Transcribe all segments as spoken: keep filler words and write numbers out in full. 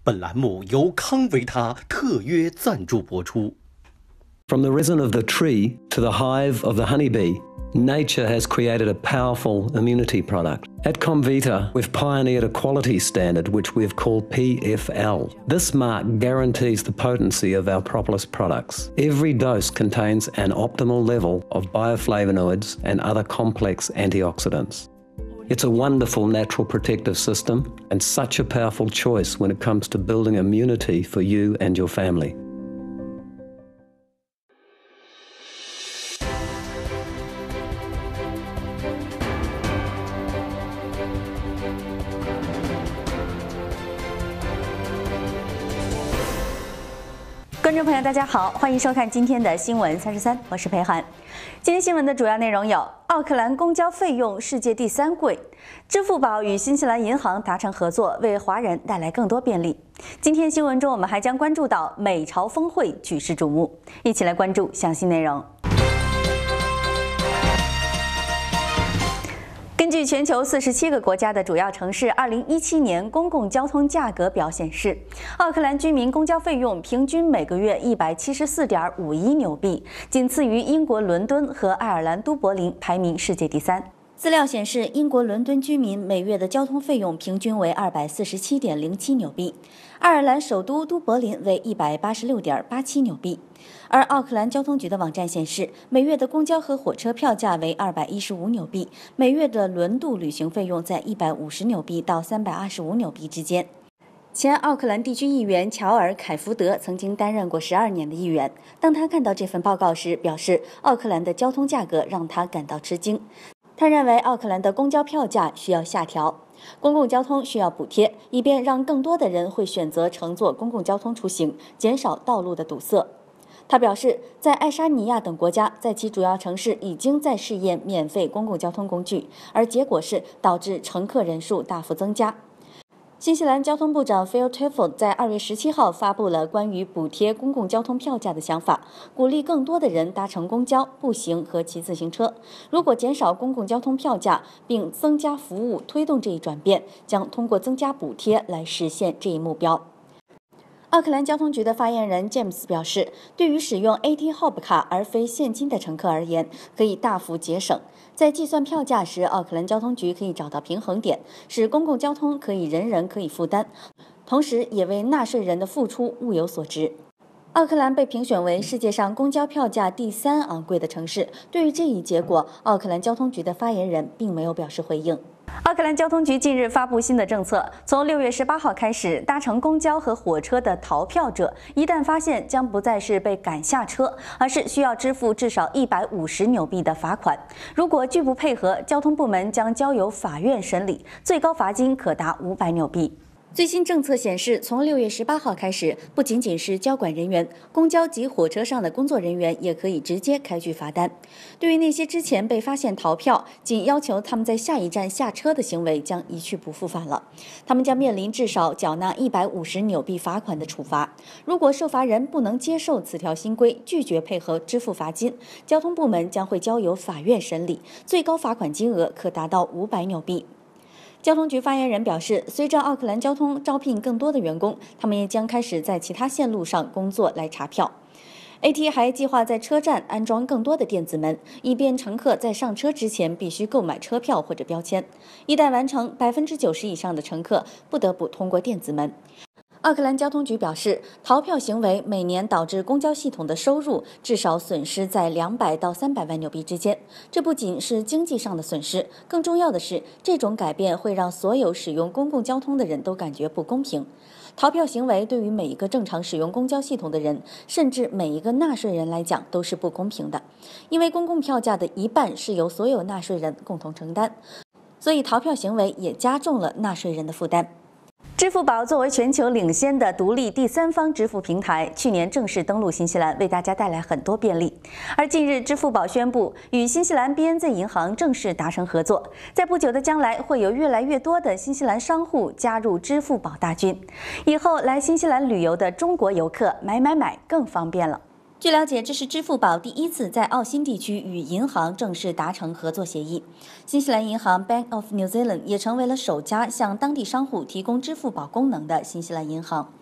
本栏目由康维他特约赞助播出。 From the resin of the tree to the hive of the honeybee, nature has created a powerful immunity product. At Comvita, we've pioneered a quality standard which we've called P F L. This mark guarantees the potency of our propolis products. Every dose contains an optimal level of bioflavonoids and other complex antioxidants. It's a wonderful natural protective system and such a powerful choice when it comes to building immunity for you and your family. 观众朋友，大家好，欢迎收看今天的新闻三十三，我是裴涵。今天新闻的主要内容有：奥克兰公交费用世界第三贵，支付宝与新西兰银行达成合作，为华人带来更多便利。今天新闻中，我们还将关注到美朝峰会举世瞩目，一起来关注详细内容。 根据全球四十七个国家的主要城市二零一七年公共交通价格表显示，奥克兰居民公交费用平均每个月一百七十四点五一纽币，仅次于英国伦敦和爱尔兰都柏林，排名世界第三。 资料显示，英国伦敦居民每月的交通费用平均为二百四十七点零七纽币，爱尔兰首都都柏林为一百八十六点八七纽币，而奥克兰交通局的网站显示，每月的公交和火车票价为二百一十五纽币，每月的轮渡旅行费用在一百五十纽币到三百二十五纽币之间。 前奥克兰地区议员乔尔·凯福德曾经担任过十二年的议员。当他看到这份报告时，表示奥克兰的交通价格让他感到吃惊。他认为奥克兰的公交票价需要下调，公共交通需要补贴，以便让更多的人会选择乘坐公共交通出行，减少道路的堵塞。他表示，在爱沙尼亚等国家，在其主要城市已经在试验免费公共交通工具，而结果是导致乘客人数大幅增加。 新西兰交通部长 Phil Tifford 在二月十七号发布了关于补贴公共交通票价的想法，鼓励更多的人搭乘公交、步行和骑自行车。如果减少公共交通票价并增加服务，推动这一转变，将通过增加补贴来实现这一目标。 奥克兰交通局的发言人 James 表示，对于使用 A T Hub 卡而非现金的乘客而言，可以大幅节省。在计算票价时，奥克兰交通局可以找到平衡点，使公共交通可以人人可以负担，同时也为纳税人的付出物有所值。 奥克兰被评选为世界上公交票价第三昂贵的城市。对于这一结果，奥克兰交通局的发言人并没有表示回应。 奥克兰交通局近日发布新的政策，从六月十八号开始，搭乘公交和火车的逃票者，一旦发现，将不再是被赶下车，而是需要支付至少一百五十纽币的罚款。如果拒不配合，交通部门将交由法院审理，最高罚金可达五百纽币。 最新政策显示，从六月十八号开始，不仅仅是交管人员，公交及火车上的工作人员也可以直接开具罚单。对于那些之前被发现逃票，仅要求他们在下一站下车的行为，将一去不复返了。他们将面临至少缴纳一百五十纽币罚款的处罚。如果受罚人不能接受此条新规，拒绝配合支付罚金，交通部门将会交由法院审理，最高罚款金额可达到五百纽币。 交通局发言人表示，随着奥克兰交通招聘更多的员工，他们也将开始在其他线路上工作来查票。A T 还计划在车站安装更多的电子门，以便乘客在上车之前必须购买车票或者标签。一旦完成，百分之九十以上的乘客不得不通过电子门。 奥克兰交通局表示，逃票行为每年导致公交系统的收入至少损失在两百到三百万纽币之间。这不仅是经济上的损失，更重要的是，这种改变会让所有使用公共交通的人都感觉不公平。逃票行为对于每一个正常使用公交系统的人，甚至每一个纳税人来讲都是不公平的，因为公共票价的一半是由所有纳税人共同承担，所以逃票行为也加重了纳税人的负担。 支付宝作为全球领先的独立第三方支付平台，去年正式登陆新西兰，为大家带来很多便利。而近日，支付宝宣布与新西兰 B N Z 银行正式达成合作，在不久的将来，会有越来越多的新西兰商户加入支付宝大军。以后来新西兰旅游的中国游客买买买更方便了。 据了解，这是支付宝第一次在澳新地区与银行正式达成合作协议。新西兰银行 Bank of New Zealand 也成为了首家向当地商户提供支付宝功能的新西兰银行。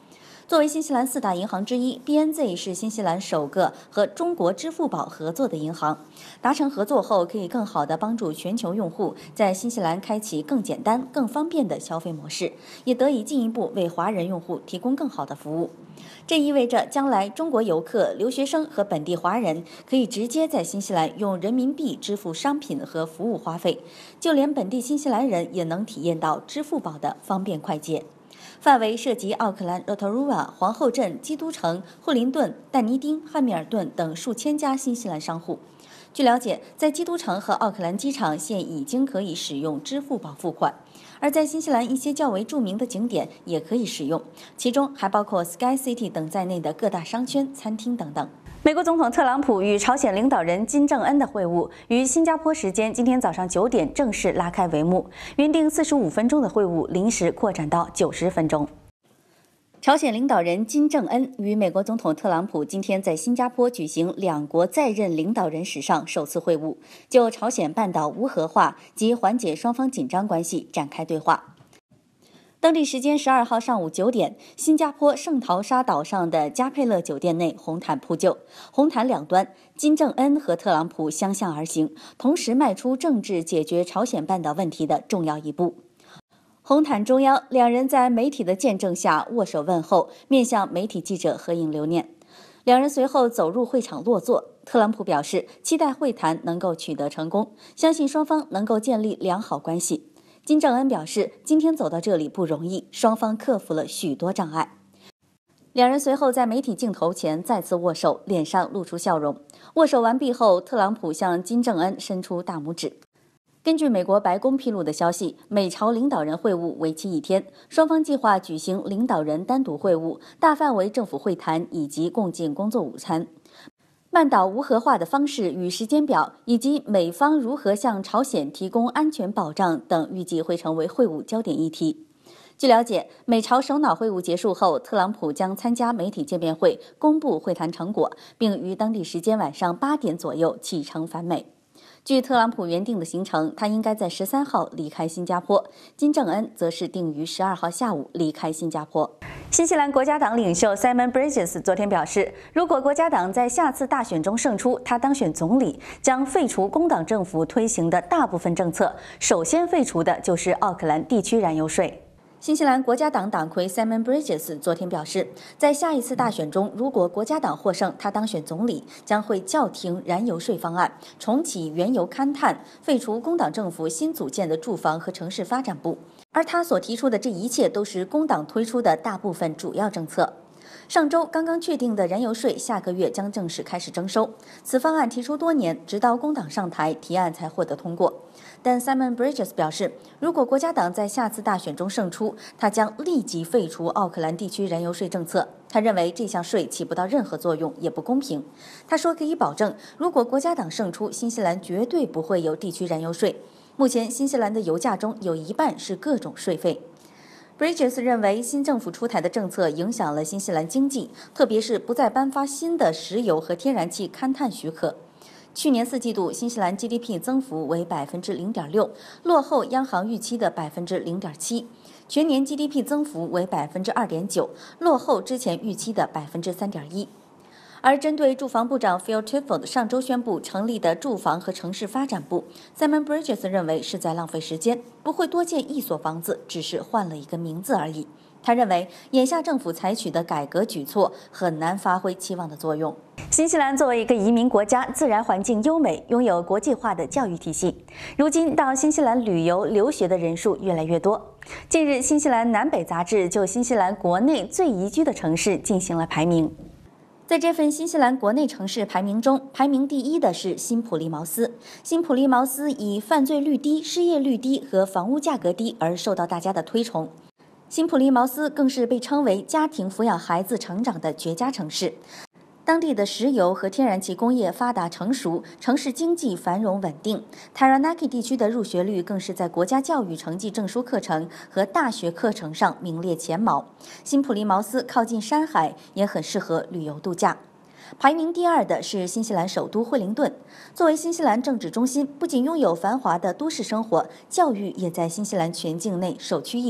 作为新西兰四大银行之一 ，B N Z 是新西兰首个和中国支付宝合作的银行。达成合作后，可以更好地帮助全球用户在新西兰开启更简单、更方便的消费模式，也得以进一步为华人用户提供更好的服务。这意味着将来中国游客、留学生和本地华人可以直接在新西兰用人民币支付商品和服务花费，就连本地新西兰人也能体验到支付宝的方便快捷。范围涉及奥克兰、Rotorua、皇后镇、基督城、惠灵顿、但尼丁、汉密尔顿等数千家新西兰商户。据了解，在基督城和奥克兰机场现已经可以使用支付宝付款，而在新西兰一些较为著名的景点也可以使用，其中还包括 Sky City 等在内的各大商圈、餐厅等等。美国总统特朗普与朝鲜领导人金正恩的会晤于新加坡时间今天早上九点正式拉开帷幕，原定四十五分钟的会晤临时扩展到九十分钟。朝鲜领导人金正恩与美国总统特朗普今天在新加坡举行两国在任领导人史上首次会晤，就朝鲜半岛无核化及缓解双方紧张关系展开对话。当地时间十二号上午九点，新加坡圣淘沙岛上的加佩勒酒店内红毯铺就，红毯两端，金正恩和特朗普相向而行，同时迈出政治解决朝鲜半岛问题的重要一步。红毯中央，两人在媒体的见证下握手问候，面向媒体记者合影留念。两人随后走入会场落座。特朗普表示，期待会谈能够取得成功，相信双方能够建立良好关系。金正恩表示，今天走到这里不容易，双方克服了许多障碍。两人随后在媒体镜头前再次握手，脸上露出笑容。握手完毕后，特朗普向金正恩伸出大拇指。根据美国白宫披露的消息，美朝领导人会晤为期一天，双方计划举行领导人单独会晤、大范围政府会谈以及共进工作午餐。半岛无核化的方式与时间表，以及美方如何向朝鲜提供安全保障等，预计会成为会晤焦点议题。据了解，美朝首脑会晤结束后，特朗普将参加媒体见面会，公布会谈成果，并于当地时间晚上八点左右启程返美。据特朗普原定的行程，他应该在十三号离开新加坡，金正恩则是定于十二号下午离开新加坡。新西兰国家党领袖 Simon Bridges 昨天表示，如果国家党在下次大选中胜出，他当选总理，将废除工党政府推行的大部分政策，首先废除的就是奥克兰地区燃油税。新西兰国家党党魁 Simon Bridges 昨天表示，在下一次大选中，如果国家党获胜，他当选总理，将会叫停燃油税方案，重启原油勘探，废除工党政府新组建的住房和城市发展部。而他所提出的这一切都是工党推出的大部分主要政策。上周刚刚确定的燃油税，下个月将正式开始征收。此方案提出多年，直到工党上台，提案才获得通过。但 Simon Bridges 表示，如果国家党在下次大选中胜出，他将立即废除奥克兰地区燃油税政策。他认为这项税起不到任何作用，也不公平。他说可以保证，如果国家党胜出，新西兰绝对不会有地区燃油税。目前，新西兰的油价中有一半是各种税费。Bridges 认为，新政府出台的政策影响了新西兰经济，特别是不再颁发新的石油和天然气勘探许可。去年四季度，新西兰 G D P 增幅为百分之零点六，落后央行预期的百分之零点七。全年 G D P 增幅为百分之二点九，落后之前预期的百分之三点一。而针对住房部长 Phil Tifford 上周宣布成立的住房和城市发展部 ，Simon Bridges 认为是在浪费时间，不会多建一所房子，只是换了一个名字而已。他认为，眼下政府采取的改革举措很难发挥期望的作用。新西兰作为一个移民国家，自然环境优美，拥有国际化的教育体系。如今到新西兰旅游留学的人数越来越多。近日，新西兰南北杂志就新西兰国内最宜居的城市进行了排名。在这份新西兰国内城市排名中，排名第一的是新普利茅斯。新普利茅斯以犯罪率低、失业率低和房屋价格低而受到大家的推崇。新普利茅斯更是被称为家庭抚养孩子成长的绝佳城市。当地的石油和天然气工业发达成熟，城市经济繁荣稳定。Taranaki 地区的入学率更是在国家教育成绩证书课程和大学课程上名列前茅。新普利茅斯靠近山海，也很适合旅游度假。排名第二的是新西兰首都惠灵顿。作为新西兰政治中心，不仅拥有繁华的都市生活，教育也在新西兰全境内首屈一指。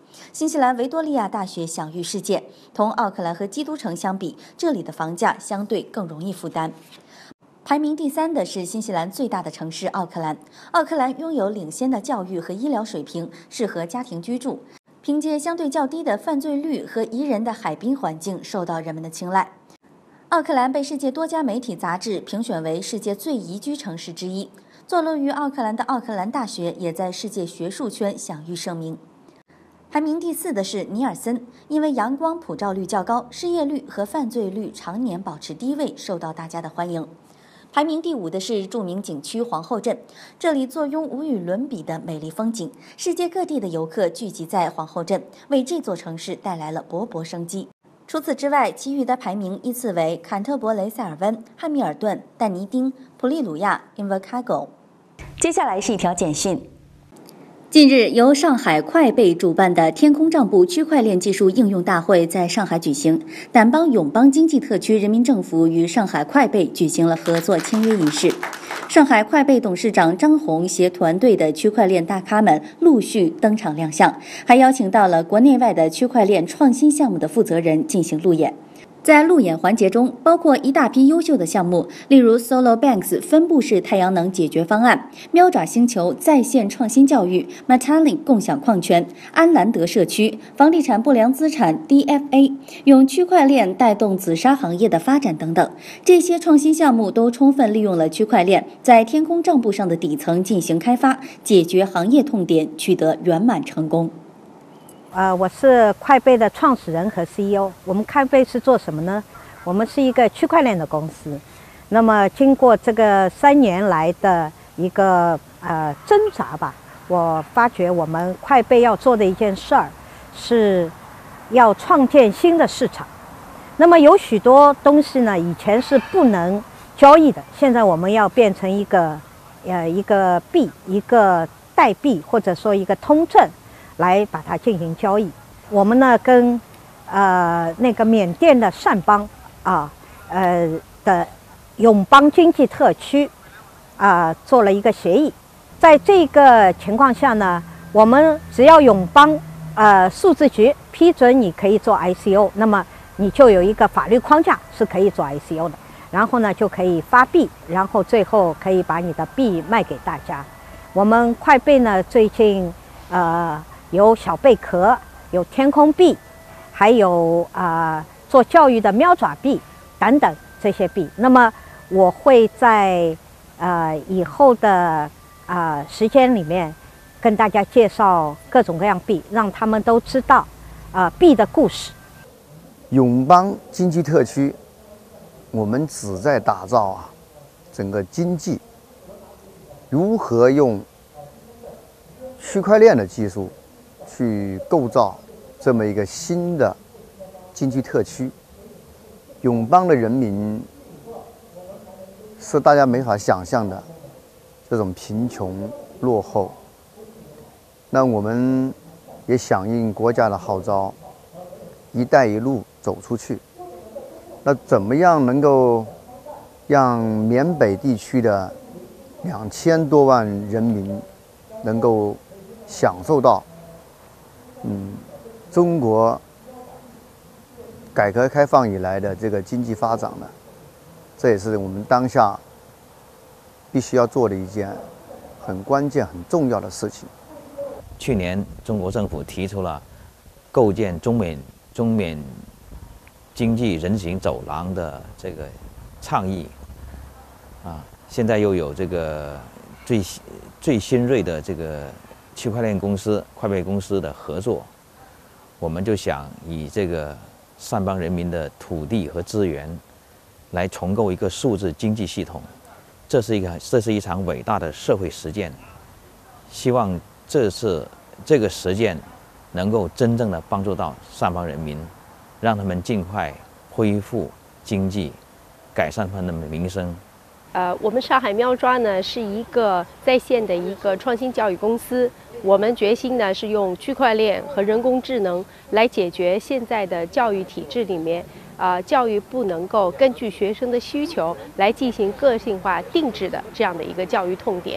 新西兰维多利亚大学享誉世界，同奥克兰和基督城相比，这里的房价相对更容易负担。排名第三的是新西兰最大的城市奥克兰。奥克兰拥有领先的教育和医疗水平，适合家庭居住。凭借相对较低的犯罪率和宜人的海滨环境，受到人们的青睐。奥克兰被世界多家媒体杂志评选为世界最宜居城市之一。坐落于奥克兰的奥克兰大学也在世界学术圈享誉盛名。排名第四的是尼尔森，因为阳光普照率较高，失业率和犯罪率常年保持低位，受到大家的欢迎。排名第五的是著名景区皇后镇，这里坐拥无与伦比的美丽风景，世界各地的游客聚集在皇后镇，为这座城市带来了勃勃生机。除此之外，其余的排名依次为坎特伯雷塞尔温、汉密尔顿、但尼丁、普利鲁亚、Invercargill。接下来是一条简讯。近日，由上海快贝主办的天空账簿区块链技术应用大会在上海举行，掸邦永邦经济特区人民政府与上海快贝举行了合作签约仪式。上海快贝董事长张红携团队的区块链大咖们陆续登场亮相，还邀请到了国内外的区块链创新项目的负责人进行路演。在路演环节中，包括一大批优秀的项目，例如 SolarBanks 分布式太阳能解决方案、喵爪星球在线创新教育、Metalink 共享矿权、安兰德社区、房地产不良资产 D F A 用区块链带动紫砂行业的发展等等。这些创新项目都充分利用了区块链在天空账簿上的底层进行开发，解决行业痛点，取得圆满成功。 呃，我是快贝的创始人和 C E O。我们快贝是做什么呢？我们是一个区块链的公司。那么经过这个三年来的一个呃挣扎吧，我发觉我们快贝要做的一件事儿，是要创建新的市场。那么有许多东西呢，以前是不能交易的，现在我们要变成一个呃一个币，一个代币，或者说一个通证，来把它进行交易。我们呢跟呃那个缅甸的善邦啊呃的永邦经济特区啊、呃、做了一个协议。在这个情况下呢，我们只要永邦呃数字局批准你可以做 I C O， 那么你就有一个法律框架是可以做 I C O 的，然后呢就可以发币，然后最后可以把你的币卖给大家。我们快贝呢最近呃有小贝壳，有天空币，还有啊、呃、做教育的喵爪币等等这些币。那么我会在呃以后的啊、呃、时间里面跟大家介绍各种各样币，让他们都知道啊、呃、币的故事。 永邦经济特区，我们旨在打造啊整个经济如何用区块链的技术去构造这么一个新的经济特区。永邦的人民是大家没法想象的这种贫穷落后，那我们也响应国家的号召，一带一路走出去。那怎么样能够让缅北地区的两千多万人民能够享受到嗯，中国改革开放以来的这个经济发展呢？这也是我们当下必须要做的一件很关键、很重要的事情。 去年，中国政府提出了构建中缅中缅经济人行走廊的这个倡议，啊，现在又有这个最最新锐的这个区块链公司快贝公司的合作，我们就想以这个善邦人民的土地和资源，来重构一个数字经济系统。这是一个这是一场伟大的社会实践，希望这次这个实践能够真正的帮助到善邦人民，让他们尽快恢复经济，改善他们的民生。 呃，我们上海喵抓呢是一个在线的一个创新教育公司，我们决心呢是用区块链和人工智能来解决现在的教育体制里面啊、呃、教育不能够根据学生的需求来进行个性化定制的这样的一个教育痛点。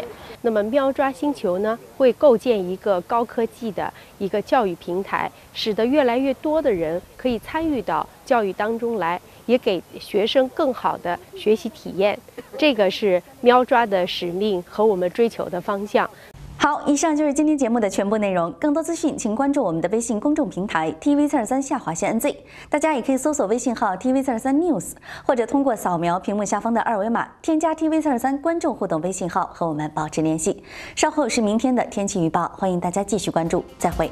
那么喵抓星球呢，会构建一个高科技的一个教育平台，使得越来越多的人可以参与到教育当中来，也给学生更好的学习体验。这个是喵抓的使命和我们追求的方向。 好，以上就是今天节目的全部内容。更多资讯，请关注我们的微信公众平台 T V 四二三下划线 N Z。大家也可以搜索微信号 T V 四二三 News， 或者通过扫描屏幕下方的二维码，添加 T V 四二三观众互动微信号和我们保持联系。稍后是明天的天气预报，欢迎大家继续关注。再会。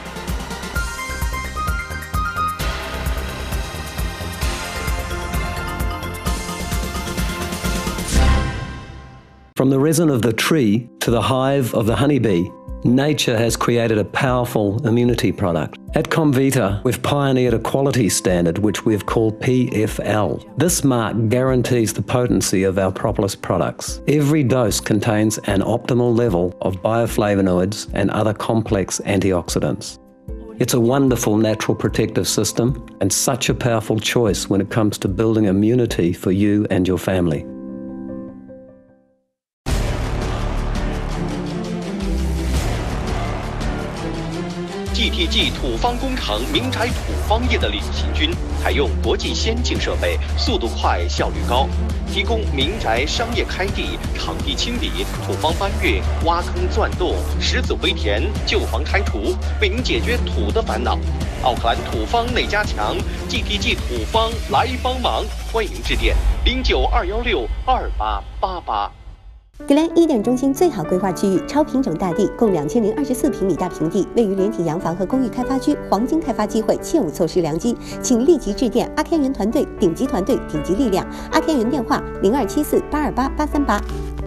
From the resin of the tree to the hive of the honeybee, nature has created a powerful immunity product. At Comvita, we've pioneered a quality standard which we've called P F L. This mark guarantees the potency of our propolis products. Every dose contains an optimal level of bioflavonoids and other complex antioxidants. It's a wonderful natural protective system and such a powerful choice when it comes to building immunity for you and your family. G T G 土方工程民宅土方业的领先军，采用国际先进设备，速度快，效率高，提供民宅商业开地、场地清理、土方搬运、挖坑钻洞、石子回填、旧房拆除，为您解决土的烦恼。奥克兰土方内加强 ，G T G 土方来帮忙，欢迎致电零九二幺六二八八八。 格兰伊甸中心最好规划区域，超平整大地，共两千零二十四平米大平地，位于连体洋房和公寓开发区，黄金开发机会，切勿错失良机。请立即致电阿天元团队，顶级团队，顶级力量。阿天元电话零二七四八二八八三八。